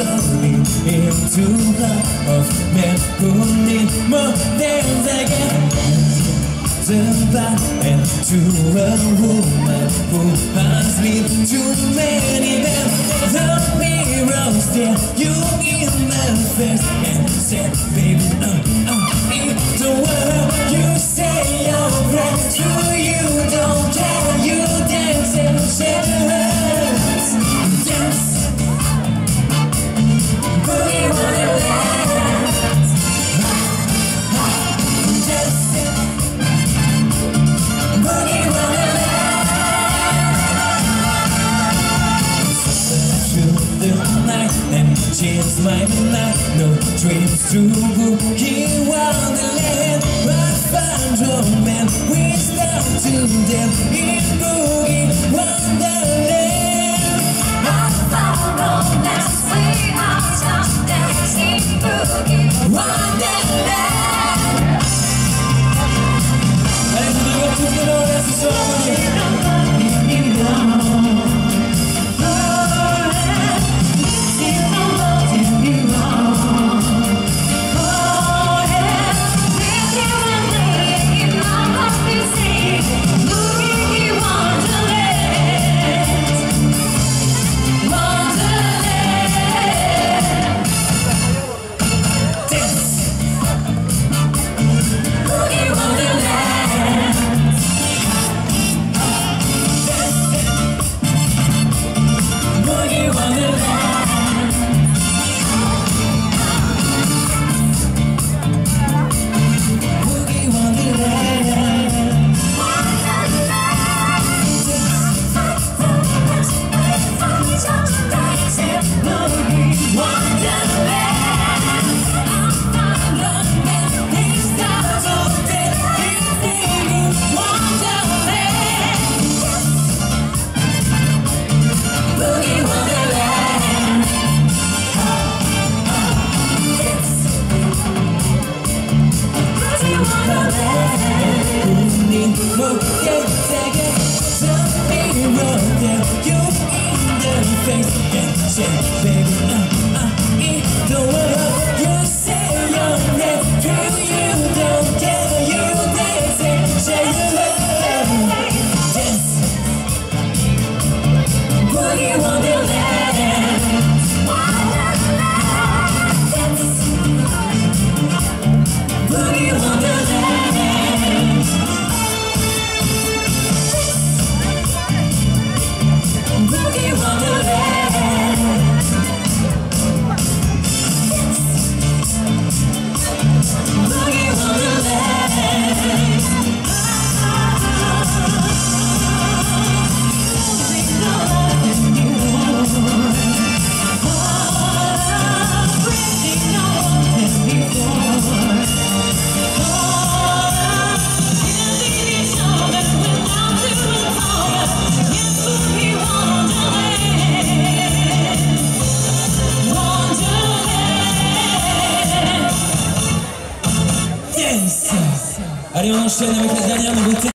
slowly into love of men who need more than they get. And to a woman who has been too many men. The mirrors stare you in the face and say, baby, it's the world. You say your prayers, to you don't care. You dance and share the words. Dance, boogie wonderland. Dancing, boogie wonderland. Through the night and chance my night. No dreams to boogie wonderland. But find your man, we start to dance in boogie wonderland. I found romance, we are start dancing in boogie wonderland. Allez, je vous tout le monde ce soir. Allez, on enchaîne avec la dernière nouveauté.